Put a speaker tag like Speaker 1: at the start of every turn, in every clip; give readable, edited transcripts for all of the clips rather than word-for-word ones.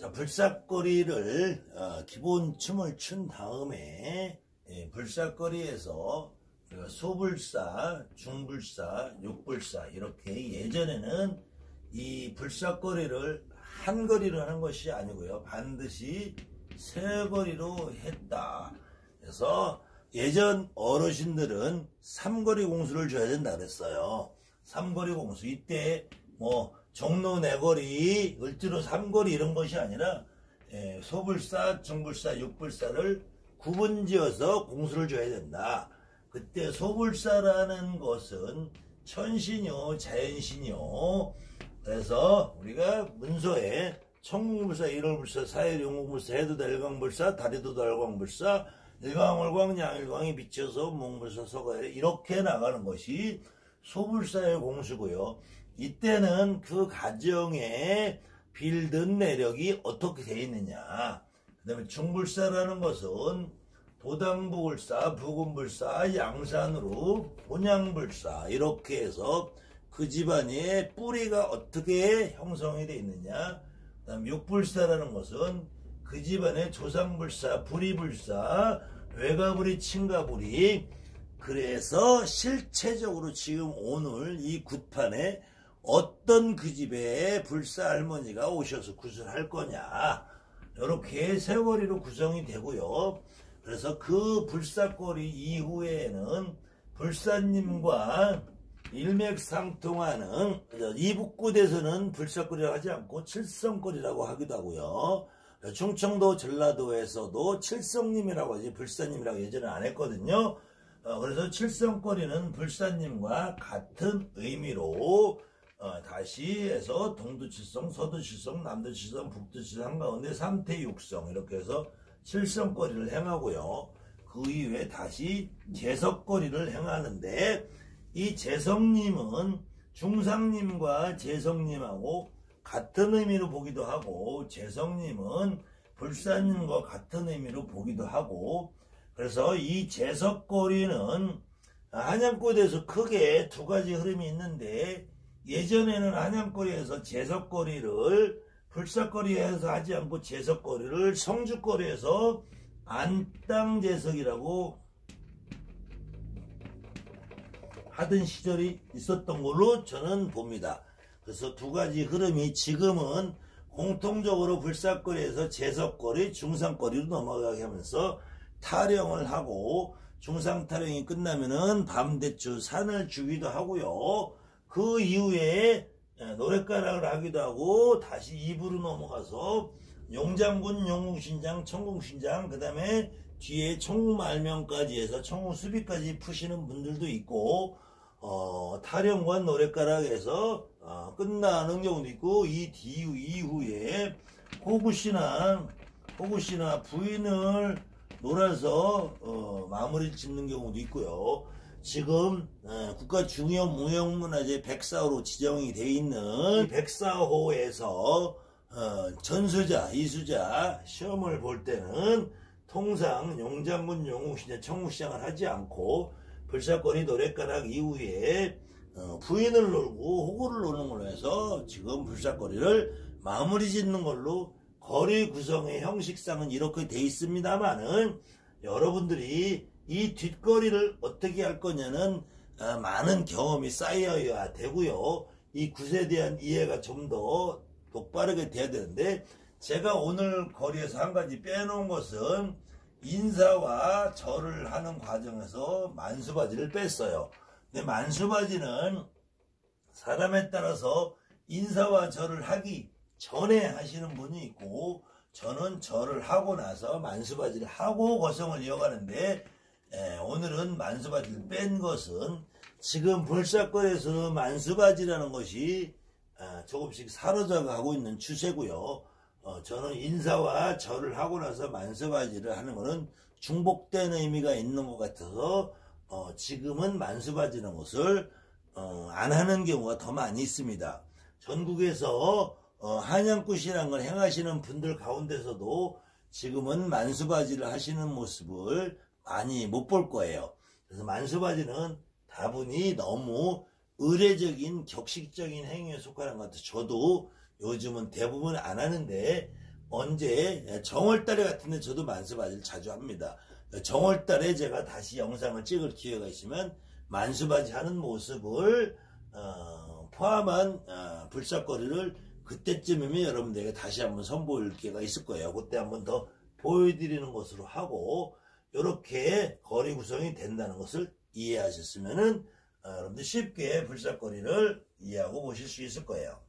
Speaker 1: 자, 불사거리를 기본 춤을 춘 다음에 불사거리에서 소불사, 중불사, 육불사 이렇게 예전에는 이 불사거리를 한 거리로 하는 것이 아니고요. 반드시 세 거리로 했다. 그래서 예전 어르신들은 삼거리 공수를 줘야 된다 그랬어요. 삼거리 공수. 이때 뭐 종로 네거리, 을지로 삼거리 이런 것이 아니라 소불사, 중불사, 육불사를 구분지어서 공수를 줘야 된다. 그때 소불사라는 것은 천신요, 자연신요. 그래서 우리가 문서에 천궁불사, 일월불사, 사일용궁불사, 해도다 일광불사, 다리도다 일광불사, 일광월광, 양일광이 비쳐서 몽불사, 서가일 이렇게 나가는 것이 소불사의 공수고요. 이때는 그 가정에 빌든 내력이 어떻게 되어 있느냐. 그 다음에 중불사라는 것은 도당부불사, 부군불사, 양산으로 본양불사 이렇게 해서 그 집안의 뿌리가 어떻게 형성이 되어 있느냐. 그 다음 육불사라는 것은 그 집안의 조상불사, 불이불사, 외가불이, 친가불이. 그래서 실체적으로 지금 오늘 이 굿판에 어떤 그 집에 불사 할머니가 오셔서 구슬할 거냐. 이렇게 세 거리로 구성이 되고요. 그래서 그 불사거리 이후에는 불사님과 일맥상통하는 이북굿에서는 불사거리라고 하지 않고 칠성거리라고 하기도 하고요. 충청도 전라도에서도 칠성님이라고 하지 불사님이라고 예전에 안 했거든요. 그래서 칠성거리는 불사님과 같은 의미로 다시 해서 동두칠성, 서두칠성, 남두칠성, 북두칠성 가운데 삼태육성 이렇게 해서 칠성거리를 행하고요. 그 이후에 다시 재석거리를 행하는데 이 재석님은 중상님과 재석님하고 같은 의미로 보기도 하고 재석님은 불사님과 같은 의미로 보기도 하고 그래서 이 재석거리는 한양골에서 크게 두 가지 흐름이 있는데 예전에는 한양거리에서 재석거리를 불사거리에서 하지 않고 재석거리를 성주거리에서 안땅재석이라고 하던 시절이 있었던 걸로 저는 봅니다. 그래서 두 가지 흐름이 지금은 공통적으로 불사거리에서 재석거리, 중상거리로 넘어가게 하면서 타령을 하고 중상타령이 끝나면은 밤대추 산을 주기도 하고요. 그 이후에 노랫가락을 하기도 하고 다시 2부로 넘어가서 용장군, 용궁신장, 청궁신장 그 다음에 뒤에 청궁말명까지 해서 청궁수비까지 푸시는 분들도 있고 타령과 노랫가락에서 끝나는 경우도 있고 이 이후에 호구씨나 부인을 놀아서 마무리를 짓는 경우도 있고요. 지금 국가 중요 무형문화재 104호로 지정이 되어 있는 104호에서 전수자, 이수자 시험을 볼 때는 통상 용장군, 용궁시장, 청궁시장을 하지 않고 불사거리, 노랫가락 이후에 부인을 놀고 호구를 노는 걸로 해서 지금 불사거리를 마무리 짓는 걸로 거리 구성의 형식상은 이렇게 돼 있습니다만은 여러분들이 이 뒷거리를 어떻게 할 거냐는 많은 경험이 쌓여야 되고요. 이 굿에 대한 이해가 좀 더 똑바르게 돼야 되는데 제가 오늘 거리에서 한 가지 빼놓은 것은 인사와 절을 하는 과정에서 만수바지를 뺐어요. 근데 만수바지는 사람에 따라서 인사와 절을 하기 전에 하시는 분이 있고 저는 절을 하고 나서 만수바지를 하고 거성을 이어가는데 오늘은 만수바지를 뺀 것은 지금 불사거리에서 만수바지라는 것이 조금씩 사라져 가고 있는 추세고요. 저는 인사와 절을 하고 나서 만수바지를 하는 것은 중복된 의미가 있는 것 같아서 지금은 만수바지라는 것을 안 하는 경우가 더 많이 있습니다. 전국에서 한양굿이라는 걸 행하시는 분들 가운데서도 지금은 만수바지를 하시는 모습을 많이 못 볼 거예요. 그래서 만수바지는 다분히 너무 의례적인 격식적인 행위에 속하는 것 같아요. 저도 요즘은 대부분 안 하는데 언제 정월달에 같은데 저도 만수바지를 자주 합니다. 정월달에 제가 다시 영상을 찍을 기회가 있으면 만수바지 하는 모습을 포함한 불사거리를 그때쯤이면 여러분들에게 다시 한번 선보일 기회가 있을 거예요. 그때 한번 더 보여드리는 것으로 하고 이렇게 거리 구성이 된다는 것을 이해하셨으면은 여러분들 쉽게 불사거리를 이해하고 보실 수 있을 거예요.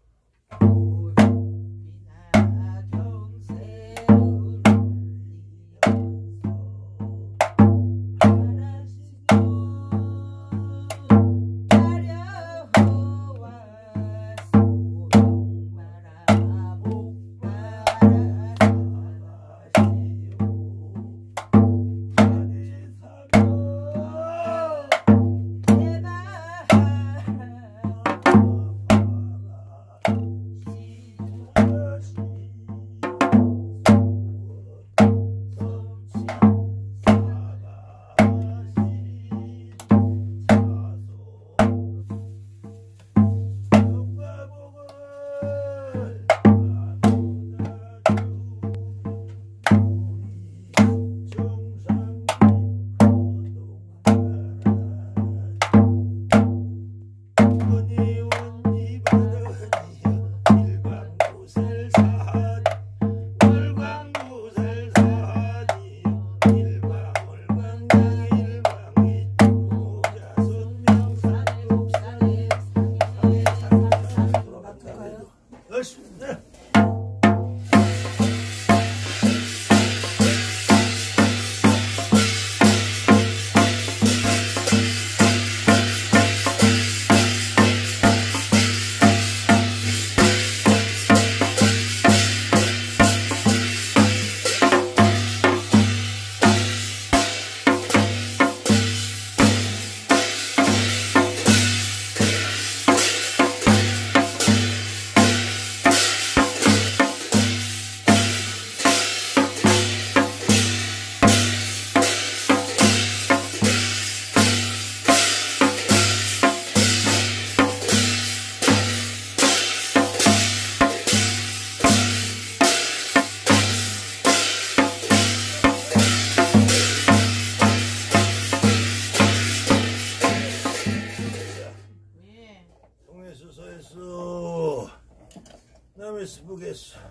Speaker 1: 남에서 보겠소.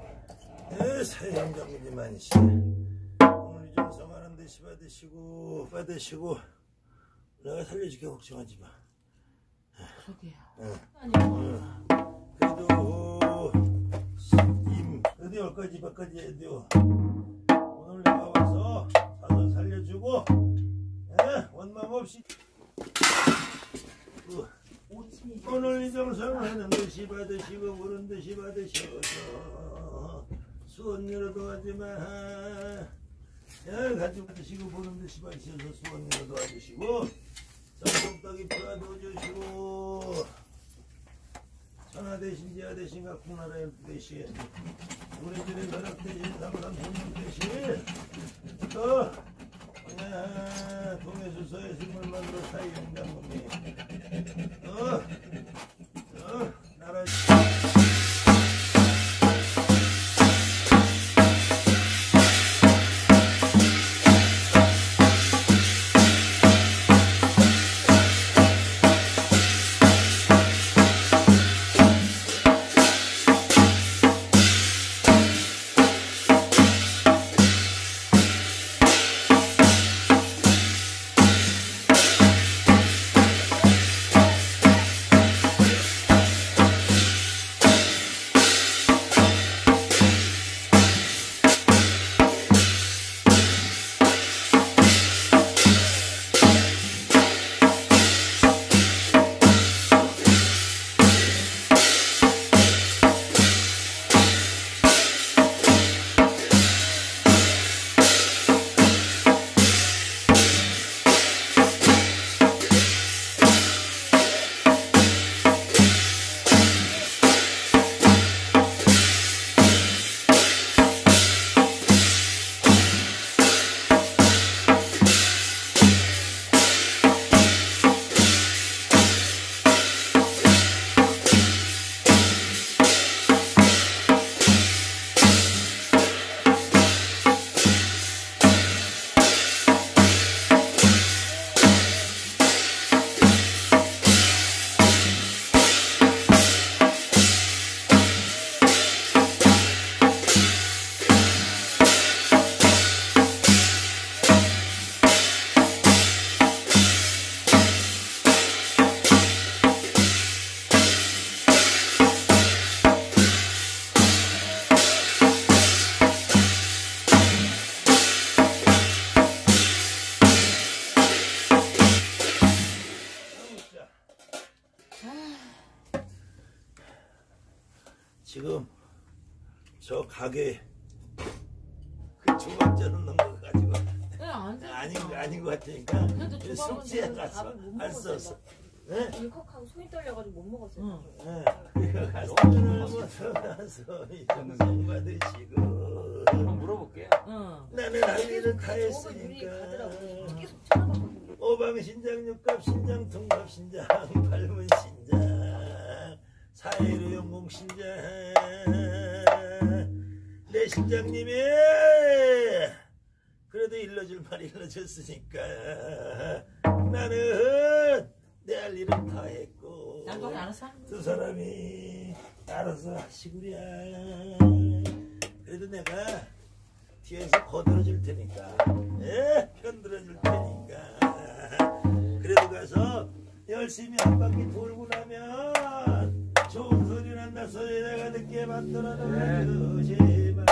Speaker 1: 사형장군님만 씨 오늘 좀 성하는 듯이 받으시고 내가 살려줄게. 걱정하지 마.
Speaker 2: 그러게요.
Speaker 1: 그래도 어디 올까 집까지 해도 오늘 내가 와서 사돈 살려주고 원망 없이 오늘 이 정성을 하는 듯이 받으시고 부른 듯이 받으셔서 수원이라도 하지마. 가지고 받으시고 부른 듯이 받으셔서 수원이라도 와주시고 성덕덕이 풀어주시고 천하 대신 지하 대신 각국나라 열두 대신 우리 집에 가락 대신 삼삼 손님 대신 또 동해수서의 승을 만들어 사이영장군이 나라 지금 저 가게 그 조각전은 넣은 거 가지고 아닌 것 같으니까 숙제에 가서 할 수 없어.
Speaker 2: 울컥하고 손이 떨려가지고 못 먹었어요.
Speaker 1: 그거 가서 오늘 못 들어가서 이정성 받으시고
Speaker 3: 한번 물어볼게요.
Speaker 1: 나는 할 일은 다 했으니까. 오방신장, 육갑 신장, 통갑 신장, 팔문 신장, 사회로 영공 신장. 내 신장님이 그래도 일러줄 말 일러줬으니까 나는 내 할 일은 다 했고 두 사람이 알아서 하시구랴. 그래도 내가 뒤에서 거들어줄 테니까 편들어줄 테니까 그래도 가서 열심히 한 바퀴 돌고 나면 좋은 소리 난다 소리 내가 듣게 만들어 놓아주지마.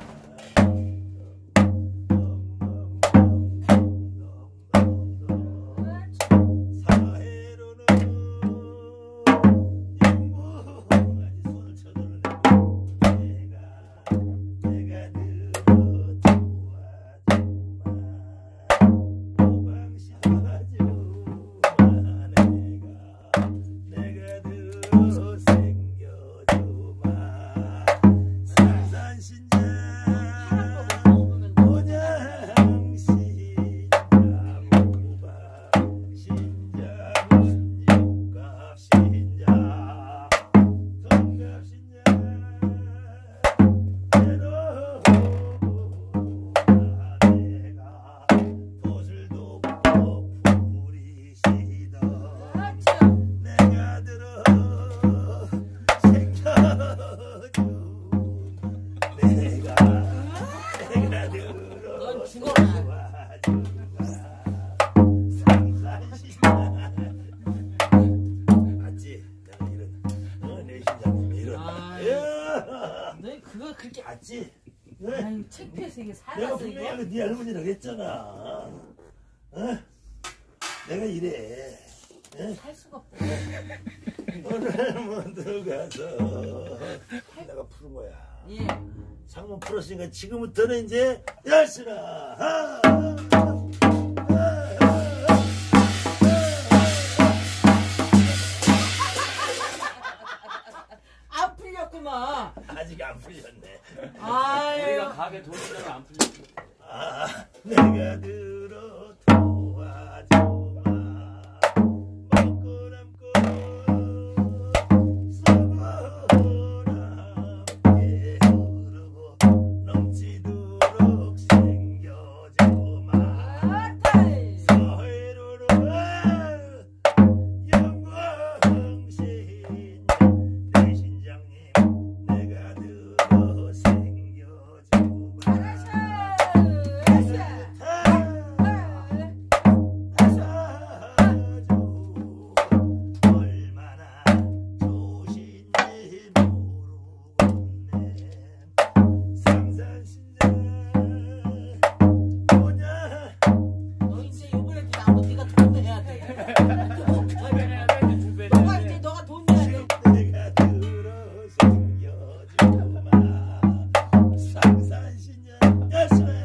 Speaker 2: 그거 그렇게
Speaker 1: 맞지?
Speaker 2: 아유 창피해서 이게
Speaker 1: 내가
Speaker 2: 살았어 이거.
Speaker 1: 분명히 네 할머니라고 했잖아. 내가 이래.
Speaker 2: 살 수가 없어.
Speaker 1: 오늘 한번 들어가서 내가 푸는 거야.
Speaker 2: 예.
Speaker 1: 상문 풀었으니까 지금부터는 이제 열시나.
Speaker 2: 안 풀렸구만.
Speaker 1: 아직 안 풀렸네.
Speaker 2: 아유.
Speaker 3: 우리가 가게 돌리려면 안 풀렸어.
Speaker 1: 내가 들어 도와줘마. 먹고 남고 썩어 남게 흐르고 넘치도록 생겨줘마. 서해로로 영광신 내 신장님 내가 들어 생겨줘마. 얼마나 좋으신지 모르겠네. 상산신장 뭐냐.
Speaker 2: 너 이제 요번에도 나보고 네가 돈 내야 돼. 너가 이제 너가 돈 내야 돼.
Speaker 1: 내가 들어 생겨주마. 상산신장 열심히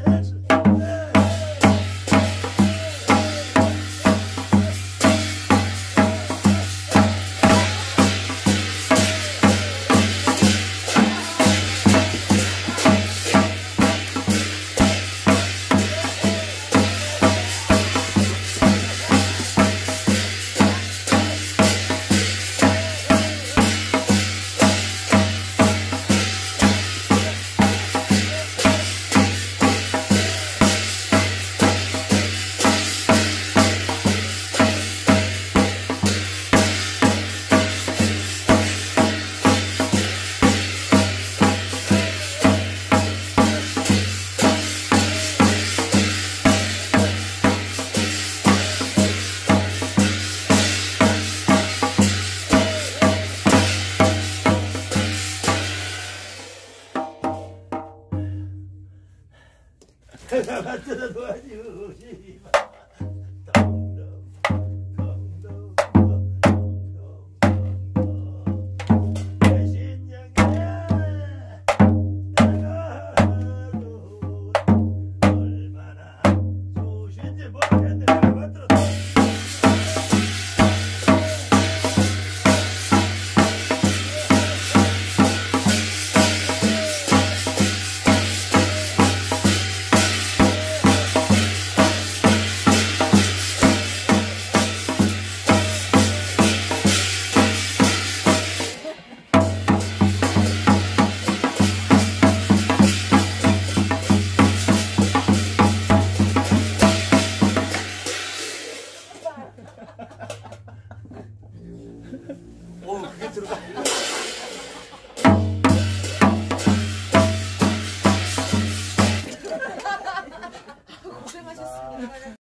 Speaker 1: 맞춰서 도와주시마. 내 신장이야
Speaker 3: 그게 들어가.